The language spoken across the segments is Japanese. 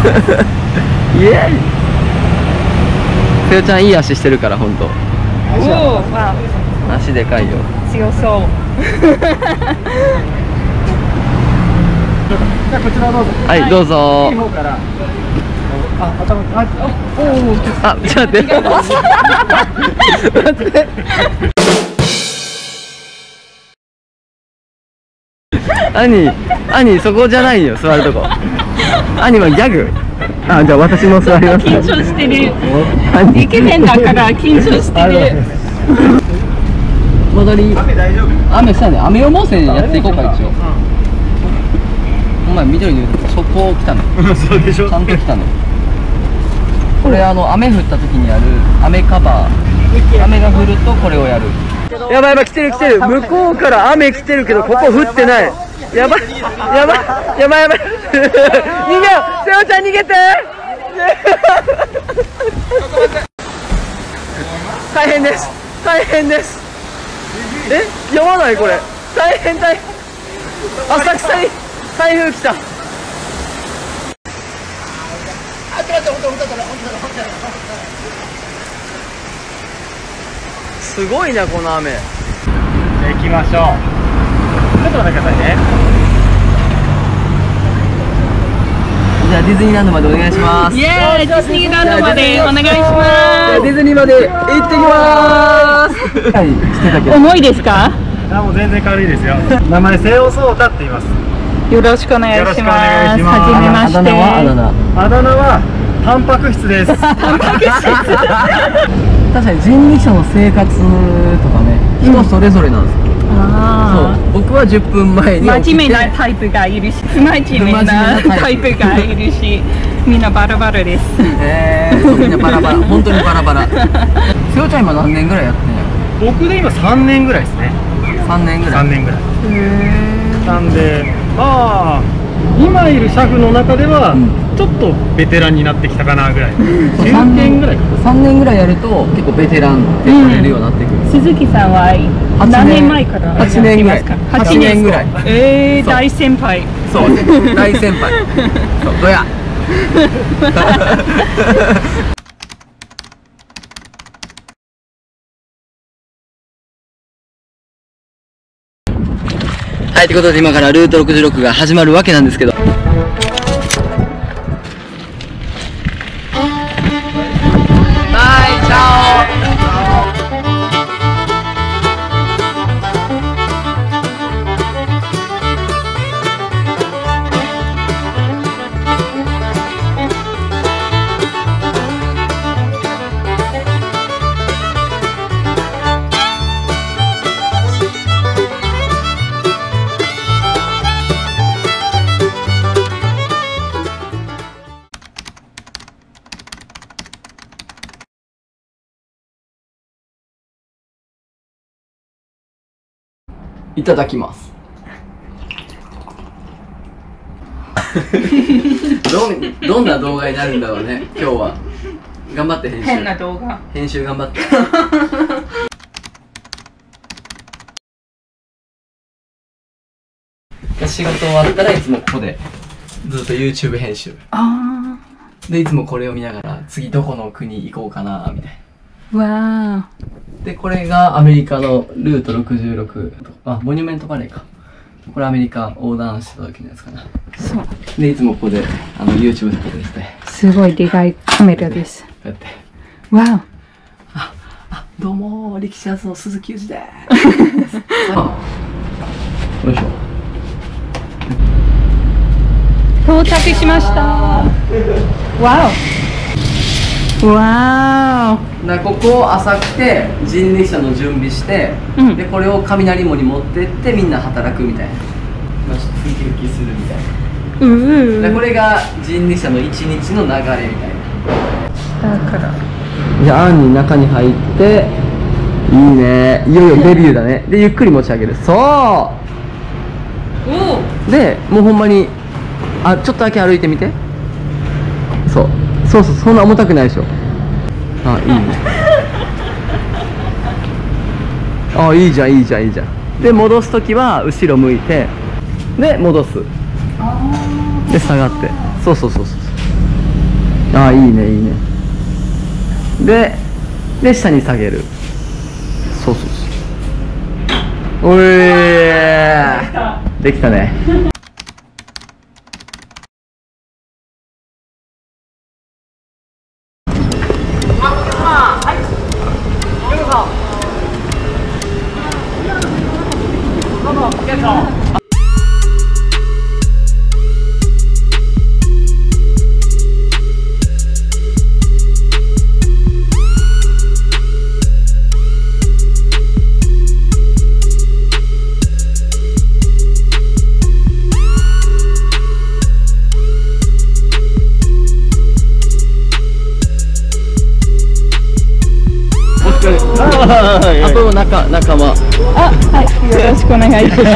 イエーイ。せよちゃんいい足してるから本当。 おお、まあ足でかいよ。 強そう。 じゃあこちらどうぞ。 はい、どうぞ。 いい方から。あ、頭、おお。 あ、ちょっと待って。待って。兄、そこじゃないよ、座るとこ。兄はギャグ。あ、じゃあ私も座ります。 緊張してる。イケメンだから緊張してる。 戻り。 雨大丈夫。 雨したね。雨予防線やっていこうか一応。お前緑にそこ来たね。 そうでしょ。 ちゃんと来たね。これ雨降った時にやる雨カバー。雨が降るとこれをやる。やばいやばい、来てる来てる。向こうから雨来てるけどここ降ってない。やばいやばいやばいやばい。逃げよう。せよちゃん逃げて。大変です大変です。やばないこれ。大変大変。浅草に台風来た。すごいなこの雨。 じゃあ行きましょう。ちょっと待ってくださいね。 じゃあディズニーランドまでお願いします。 イエーイ、ディズニーランドまでお願いします。 ディズニーまで行ってきます。はい、してたけど。 重いですか？ あ、もう全然軽いですよ。名前瀬尾壮太って言います。 よろしくお願いします。 よろしくお願いします。 はじめまして。 あだ名はあだ名はタンパク質です。 確かに人力車の生活とかね、人それぞれなんですよ。 ああ、 そう、僕は10分前に起きて。 真面目なタイプがいるし、不真面目なタイプがいるし、みんなバラバラです。 そう、みんなバラバラ、本当にバラバラ。せよちゃん今何年ぐらいやってんやろ？ 僕で今3年ぐらいですね。 3年ぐらい。 3年ぐらい。なんで、まあ今いる車夫の中ではちょっとベテランになってきたかなぐらい。9年ぐらいかな。 3年ぐらいやると結構ベテランって言われるようになってくる。 鈴木さんは何年前からやってますか？8年ぐらい。大先輩。 そう、大先輩。そう、どや。はい、ということで今からルート66が始まるわけなんですけど。いただきます。どんな動画になるんだろうね、今日は。頑張って編集。 変な動画。 編集頑張って。仕事終わったらいつもここでずっと YouTube 編集。で、いつもこれを見ながら次どこの国行こうかな、みたいな。 わー。で、これがアメリカのルート66。あ、モニュメントバレーか。これアメリカ横断した時のやつかな。 そう。 で、いつもここでYouTube 撮ってですね。 すごいでかいカメラです。 こうやって。 わー。 どうもー、力士発の鈴木裕二でーす。よいしょ。 到着しました。わお。わー。ここを朝来て人力車の準備して、でこれを雷門に持ってってみんな働くみたいな。まあちょっとウキウキするみたいな。でこれが人力車の一日の流れみたいな。 だから。 じゃあ、案に中に入って、いいね。いよいよデビューだね。で、ゆっくり持ち上げる。そうで、もうほんまに、ちょっとだけ歩いてみて。そう、そんな重たくないでしょ。いいね。いいじゃん、いいじゃん、いいじゃん。で、戻すときは、後ろ向いて、で、戻す。で、下がって。そう。 ああ、いいねいいね。で下に下げる。そうそうそう。おえー、できたね。あと仲間。 あ、はい、よろしくお願いし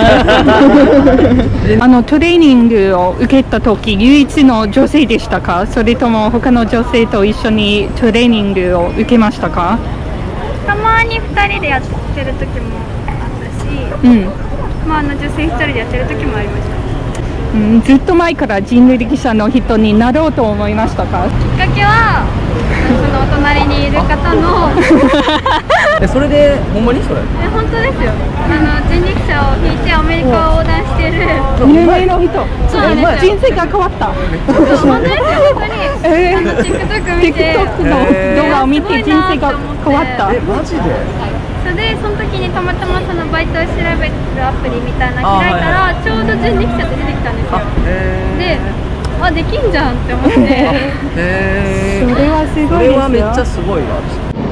ます。トレーニングを受けた時、唯一の女性でしたか？それとも他の女性と一緒にトレーニングを受けましたか？ たまに2人でやってる時もあったし、女性1人でやってる時もありました。 ずっと前から人類力車の人になろうと思いましたか？ きっかけはそのお隣にいる方のそれでほんまにそれ？ 本当ですよ。人力車を引いてアメリカを横断してる有名な人。 そうなんですよ。 人生が変わった。 本当ですよ、本当に。TikTok 見て、 TikTok の動画を見て人生が変わった。 マジで？ それでその時にたまたまそのバイトを調べるアプリみたいなの開いたら、ちょうど人力車って出てきたんですよ。で、あ、できんじゃんって思って。 それはすごいですよ。 それはめっちゃすごいわ。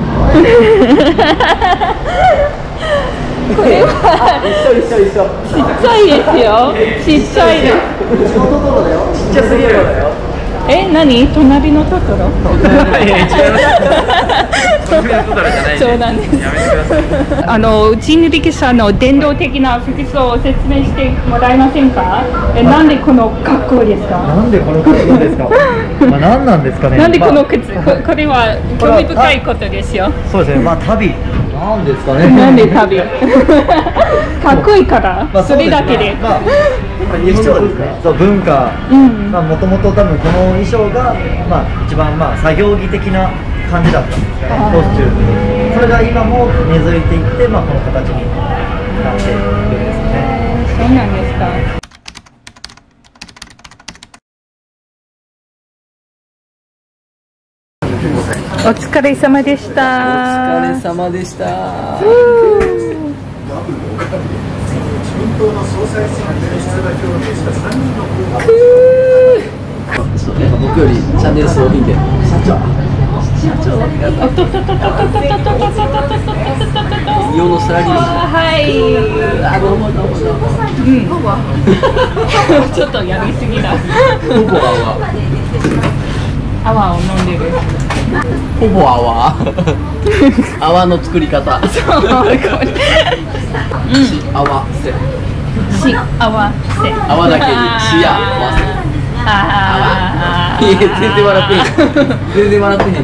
これは一緒。 ちっちゃいですよ。ちっちゃいです。 ちっちゃすぎるだよ。 何？隣のトトロ？そうなんです。人力車の電動的な服装を説明してもらえませんか？なんでこの格好ですか？ なんでこの格好ですか？何なんですかね。 なんでこの靴？これは興味深いことですよ。 そうですね。旅。なんですかね。 なんで旅？かっこいいから。それだけで。 日本の文化。もともと多分この衣装が一番作業着的な感じだったんですかね。コスチューム。それが今も根付いていってこの形になっているんですね。 そうなんですか。お疲れ様でした。 お疲れ様でした。僕よりチャンネル数多いんで。社長日本のサラリーマン。 はい。 あ、どうも。 ちょっとやりすぎだ。 ほぼ泡を飲んでる。 ほぼ泡の作り方。幸せ。泡だけに幸せ。全然笑ってへん。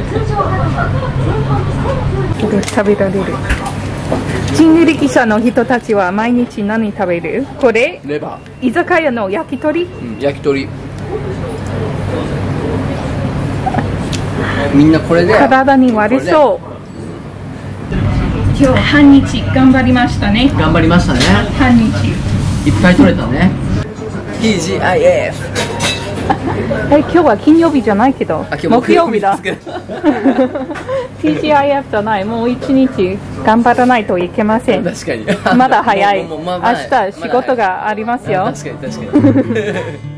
食べられる。人力車の人たちは毎日何食べる？これ？ レバー。居酒屋の焼き鳥？ 焼き鳥。みんなこれで体に悪そう。今日半日頑張りましたね。 頑張りましたね。 半日いっぱい取れたね。TGIF。 今日は金曜日じゃないけど木曜日だ。TGIF じゃない。もう一日頑張らないといけません。 確かに。 まだ早い。明日仕事がありますよ。 確かに。